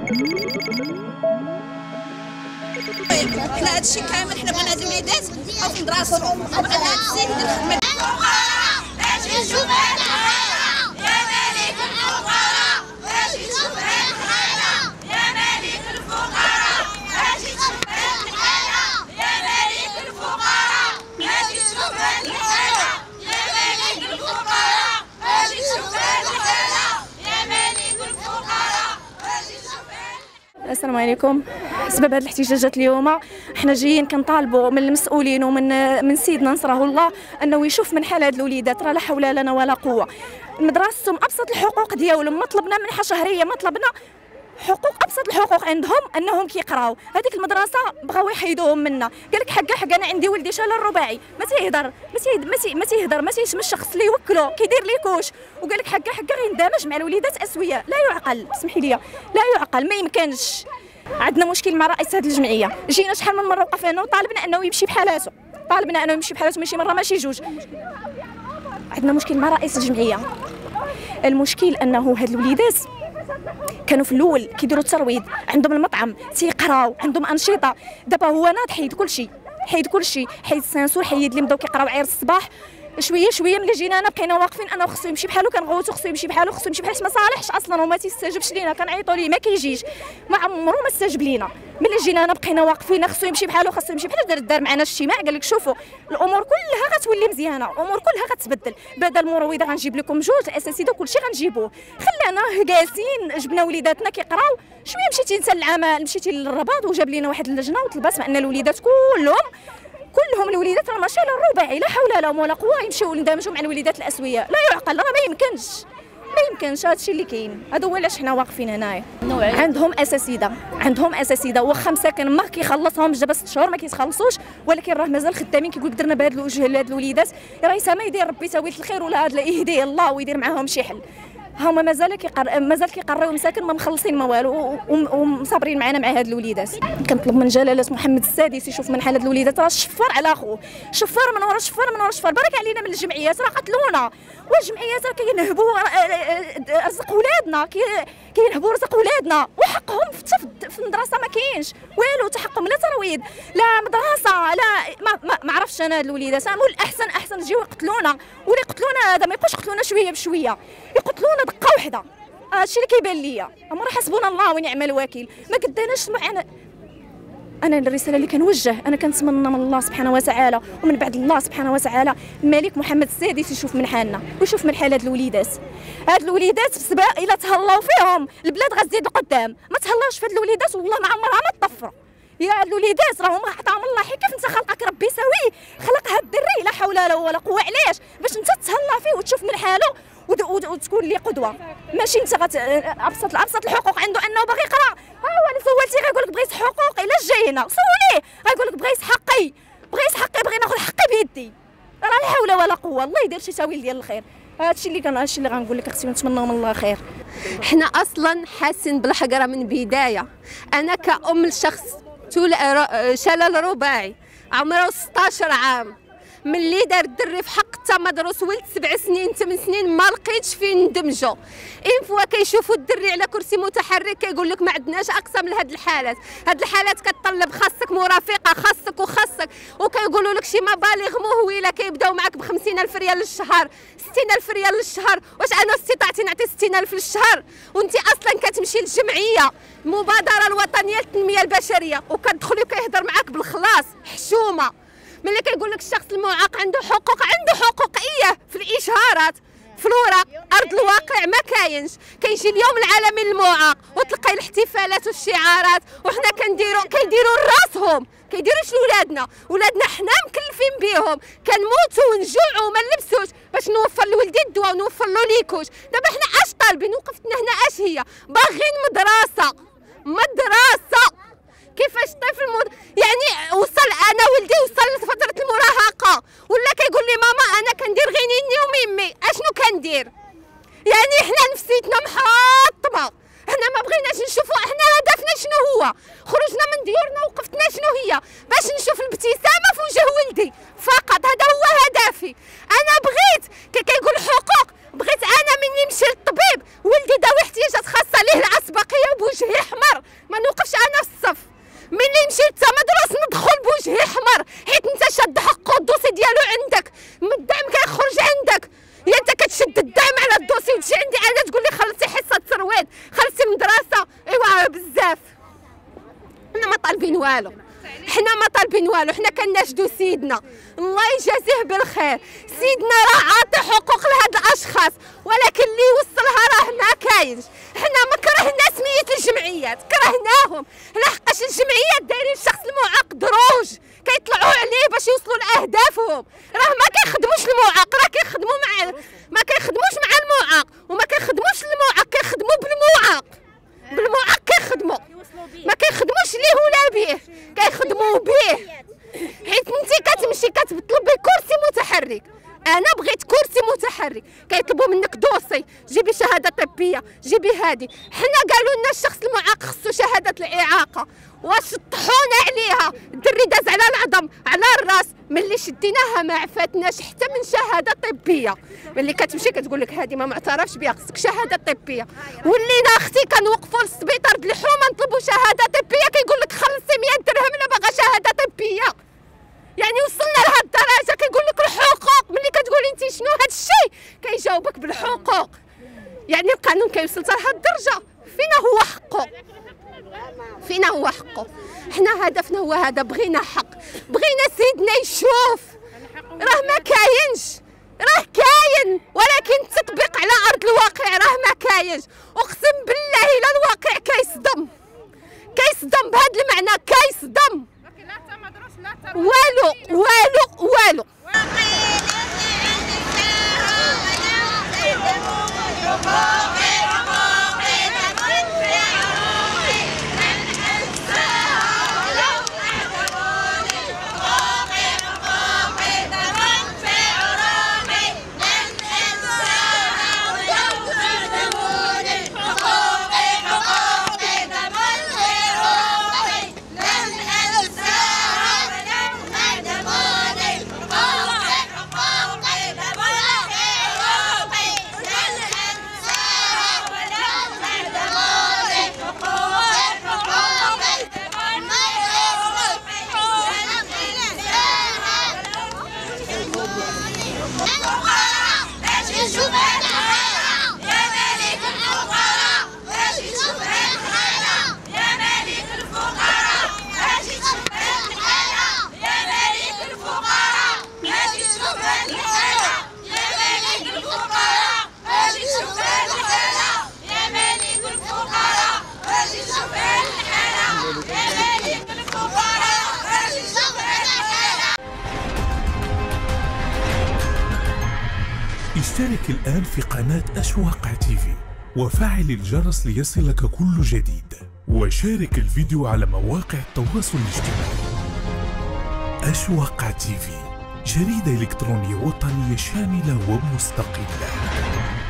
حنا هادشي كامل حنا بغينا هاد الوليدات او في مدرستهم بغينا هاد السيد يدير الخدمه السلام عليكم. سبب هذه الاحتجاجات اليوم حنا جايين كنطالبوا من المسؤولين ومن سيدنا نصره الله انه يشوف من حال هاد الوليدات. راه لا حول لنا ولا قوه. مدرستهم ابسط الحقوق ديالهم، ما طلبنا منحه شهريه، ما طلبنا حقوق، ابسط الحقوق عندهم انهم كيقراو. هذيك المدرسه بغاو يحيدوهم منا. قال لك حق انا عندي ولدي شلل الرباعي ما تيهضر ما تيسمى الشخص اللي يوكلو كيدير ليكوش، وقال لك حق غيندمج مع الوليدات اسويه. لا يعقل، اسمحي لي، لا يعقل، ما يمكنش. عندنا مشكل مع رئيس هذه الجمعيه، جينا شحال من مره وقفنا هنا وطالبنا انه يمشي بحالاته، ماشي مره ماشي جوج. عندنا مشكل مع رئيس الجمعيه. المشكل انه هاد الوليدات كانوا في الاول كيديروا الترويض، عندهم المطعم، تيقراو، عندهم انشطه. دابا هو ناض حيد كلشي، حيد السانسور، حيد اللي بداو كيقراو عير الصباح. شويه ملي جينا انا بقينا واقفين، انا خصو يمشي بحالو، كنغوتو خصو يمشي بحالو حيت ما صالحش اصلا وما تيستجبش لينا، كنعيطوا ليه ما كيجيش، ما عمرو ما استجب لينا. ملي جينا انا بقينا واقفين، خصو يمشي بحالو دار معنا اجتماع، قال لك شوفوا الامور كلها غتولي مزيانه، الامور كلها غتبدل، بدل المروضه غنجيب لكم جوج، الاساسي ده كلشي غنجيبوه. خلانا جالسين، جبنا وليداتنا كيقراو. شويه مشيتي انت للعمل، مشيتي للرباط وجاب لينا واحد اللجنه وطلبات ان الوليدات كلهم الوليدات راه ماشي للرباعي، لا حول لهم ولا قوه، يمشيو يندمجوا مع الوليدات الاسويه. لا يعقل، راه ما يمكنش هادشي اللي كاين. هذا هو علاش حنا واقفين هنايا. عندهم اساسيده واخا مساكن ما كيخلصهم، جاب 6 شهور ما كيتخلصوش، ولكن راه مازال خدامين. كيقول لك درنا بهذا الوجه لهاد الوليدات، راه يسامى يدير ربي تاويل الخير، ولا هذا يهديه الله ويدير معاهم شي حل. هما مازال كيقريو مساكن، ما مخلصين ما والو، ومصابرين معنا مع هاد الوليدات. كنطلب من جلاله محمد السادس يشوف من حال هاد الوليدات. راه شفار على اخوه، شفار من ورا شفار. بارك علينا من الجمعيات، راه قتلونا، والجمعيات راه كينهبوا رزق ولادنا، كينهبوا رزق ولادنا، وحقهم في المدرسه ما كاينش والو، حقهم لا ترويض لا مدرسه لا ما عرفتش. انا هاد الوليدات نقول احسن يجيو يقتلونا، ولا يقتلونا هذا ما يبقوش يقتلونا شويه بشويه، يقتلونا دقه واحده. هادشي اللي كيبان ليا. راه حسبنا الله ونعم الوكيل، ما قداناش معنا. انا الرساله اللي كنوجه، انا كنتمنى من الله سبحانه وتعالى ومن بعد الله سبحانه وتعالى الملك محمد السادس يشوف من حالنا ويشوف من حال هاد الوليدات بسبب الا تهلاو فيهم البلاد غتزيد لقدام. ما تهلاوش في هاد الوليدات والله ما عمرها ما تطفروا. يا هاد الوليدات راهم عطاهم الله، حيت كيف انت خلقك ربي سوي، خلق هاد الدري لا حول له ولا قوه. علاش؟ باش انت تهلا فيه وتشوف من حاله وتكون لي قدوه. ماشي انت ابسط الحقوق عنده انه باغي يقرا. هو انا سولتي غيقول لك بغيت حقوقي، علاش جاينا؟ سوليه غيقول لك بغيت حقي، بغي ناخذ حقي بيدي. راه لا حول ولا قوه. الله يدير شي تاويل ديال الخير. هادشي اللي غنقول لك اختي، ونتمنى من الله خير. حنا اصلا حاسين بالحقره من بدايه. انا كأم لشخص شلل رباعي عمره 16 عام، ملي دار الدري في حق التمدرس ولد 7 سنين 8 سنين ما لقيتش فين ندمجو. ان فوا كيشوفوا الدري على كرسي متحرك كيقول لك ما عندناش اقسام لهاد الحالات. هاد الحالات كتطلب خاصك مرافقه، خاصك وكيقولوا لك شي مبالغ مهوله، كيبداو معاك ب 50,000 ريال للشهر، 60,000 ريال للشهر. واش انا استطعتي نعطي 60,000 للشهر وانت اصلا كتمشي للجمعيه المبادره الوطنيه للتنميه البشريه وكتدخلي كيهضر معاك بالخلاص حشومه؟ ملي كيقول لك الشخص المعاق عنده حقوق اياه في الاشهارات في الوراق، ارض الواقع ما كاينش اليوم العالمي للمعاق وتلقاي الاحتفالات والشعارات، وحنا كيديروا لراسهم، كيديروش ولادنا حنا مكلفين بيهم، كنموتوا ونجوعوا وما نلبسوش باش نوفر لولدي الدواء ونوفر له ليكوش. دابا حنا اش طالبين؟ وقفتنا هنا اش هي؟ باغيين مدرسه. كيفاش طفل يعني وصل، انا ولدي وصل لفتره المراهقه ولا كيقول لي ماما انا كندير غير نيني وميمي، اشنو كندير؟ يعني حنا نفسيتنا محطمه، حنا ما بغيناش نشوفوا، حنا هدفنا شنو هو؟ خرجنا من ديورنا وقفتنا شنو هي؟ باش نشوف الابتسامه في وجه ولدي فقط، هذا هو هدفي. انا بغيت كيقول حقوق، بغيت انا مني نمشي للطبيب ولدي ذوي احتياجات خاصه ليه العسبقيه بوجهي احمر، ما نوقفش انا في الصف. ملي نمشي للتمدرس ندخل بوجهي احمر، حيت انت شاد حقه الدوسي ديالو عندك، الدعم كيخرج عندك، يا انت كتشد الدعم على الدوسي وتجي عندي انا تقول لي خلصتي حصه ترويض، خلصتي مدرسه، ايوا بزاف. حنا ما طالبين والو، حنا ما طالبين والو، حنا كناشدو سيدنا الله يجازيه بالخير. سيدنا راه عاطي حقوق لهاد الاشخاص، ولكن اللي يوصلها راه ما كاينش. حنا ما كرهنا سمية الجمعيات، كرهناهم لحقاش الجمعيات دايرين الشخص المعاق دروج كيطلعوا عليه باش يوصلوا لاهدافهم. راه ما كيخدموش المعاق، راه كيخدموا ما كيخدموش مع المعاق، وما كيخدموش المعاق، كيخدموا بالمعاق كيخدموا، ما كيخدموش ليه ولا بيه، كيخدموا بيه. حيت انت كتمشي كتطلبي كرسي متحرك، انا بغيت كرسي متحرك، كيطلبوا منك دوسي، جيبي شهاده طبيه، جيبي هذه. حنا قالوا لنا الشخص المعاق خصو شهاده الاعاقه، وشطحونا عليها، الدري داز على العظم على الراس، ملي شديناها ما عفاتناش حتى من شهاده طبيه. ملي كتمشي كتقول لك هذه ما معترفش بها، خصك شهاده طبيه. ولينا اختي كنوقفوا للسبيطار بالحومه نطلبوا شهاده طبيه، كيقول لك خلصي 100 درهم انا باغا شهاده طبيه. يعني وصلنا لهاد الدرجه، كيقول لك الحقوق، ملي كتقولي انت شنو هاد الشيء كيجاوبك بالحقوق. يعني القانون كيوصل حتى لهاد الدرجه، فينا هو حقه، فينا هو حقه. حنا هدفنا هو هذا، بغينا حق، بغينا سيدنا يشوف. راه ما كاينش، راه كاين ولكن التطبيق على ارض الواقع راه ما كاينش. اقسم بالله الا الواقع كيصدم بهذا المعنى، كيصدم. والو والو والو. اشترك الآن في قناة أشواق تيفي وفعل الجرس ليصلك كل جديد، وشارك الفيديو على مواقع التواصل الاجتماعي. أشواق تيفي، جريدة إلكترونية وطنية شاملة ومستقلة.